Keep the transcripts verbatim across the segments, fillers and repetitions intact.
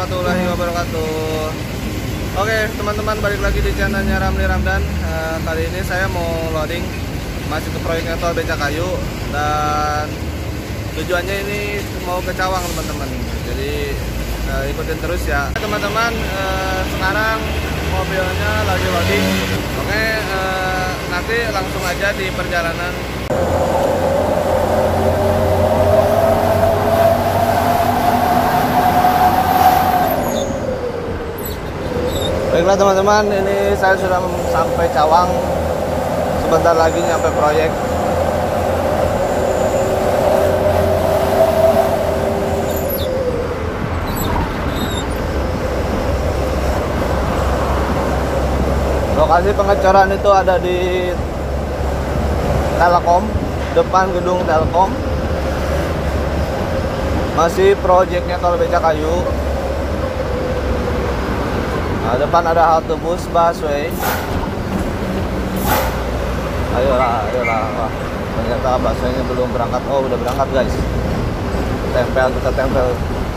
warahmatullahi wabarakatuh. Oke teman-teman, balik lagi di channelnya Ramli Ramdan. uh, Kali ini saya mau loading masih ke proyeknya tol Becakayu, dan tujuannya ini mau ke Cawang teman-teman. Jadi uh, ikutin terus ya teman-teman. uh, Sekarang mobilnya lagi loading. Oke, uh, nanti langsung aja di perjalanan. Baiklah teman-teman, ini saya sudah sampai Cawang. Sebentar lagi nyampe proyek. Lokasi pengecoran itu ada di Telkom, depan gedung Telkom. Masih proyeknya tol Becakayu. Nah, depan ada halte bus busway. Ayolah, ayolah. Wah, ternyata busway-nya belum berangkat. Oh, udah berangkat guys. Tempel, kita tempel.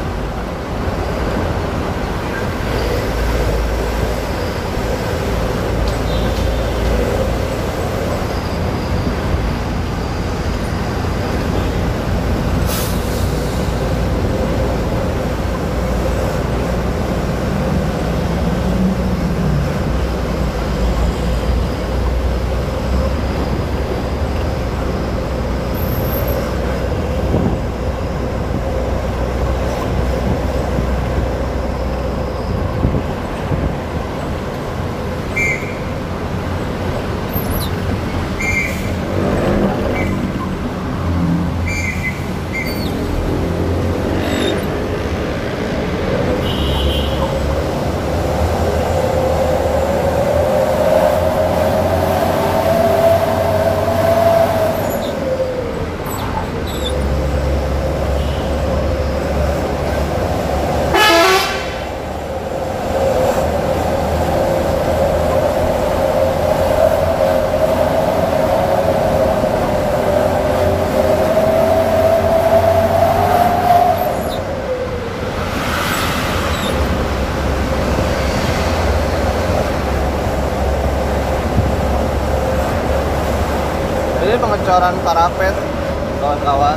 Ini pengecoran parapet kawan-kawan,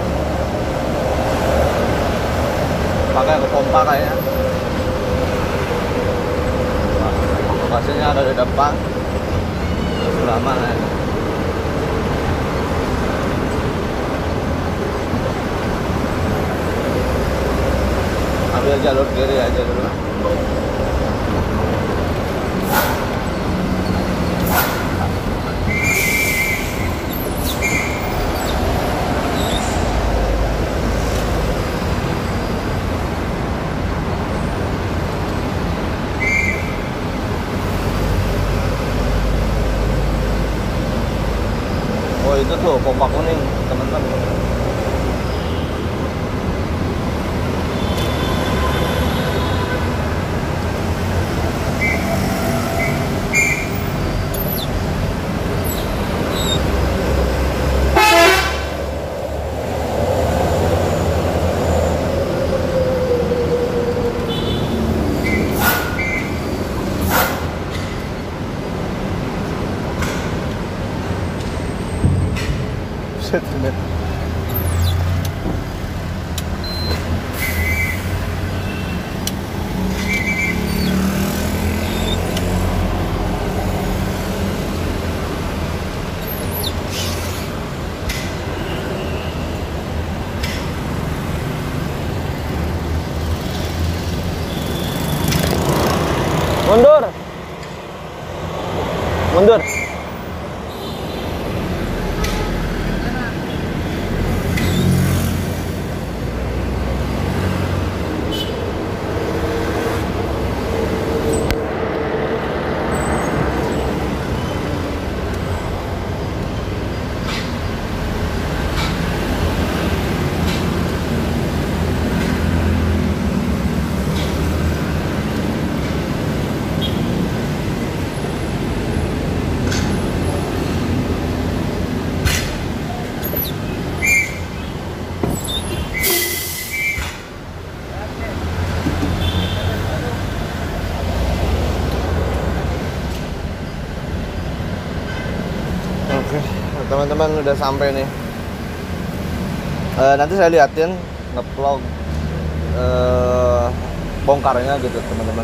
pakai ke pompa kayaknya. Nah, lokasinya ada di depan, sebelah mana ya? Ambil jalur kiri aja dulu. Oh, itu tuh pompa kuning teman-teman. Shit, man. Mundur. Mundur. teman-teman udah sampai nih. E, nanti saya liatin nge-vlog e, bongkarnya gitu teman-teman.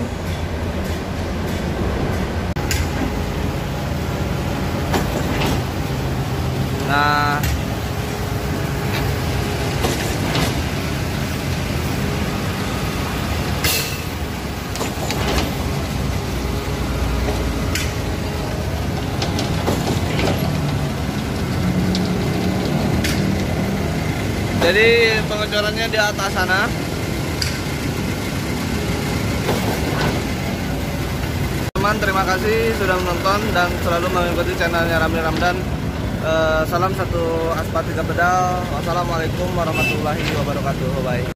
Nah, jadi pengecorannya di atas sana. Teman, terima kasih sudah menonton dan selalu mengikuti channelnya Ramli Ramdan. Uh, salam satu Aspat tiga pedal. Wassalamualaikum warahmatullahi wabarakatuh. Bye.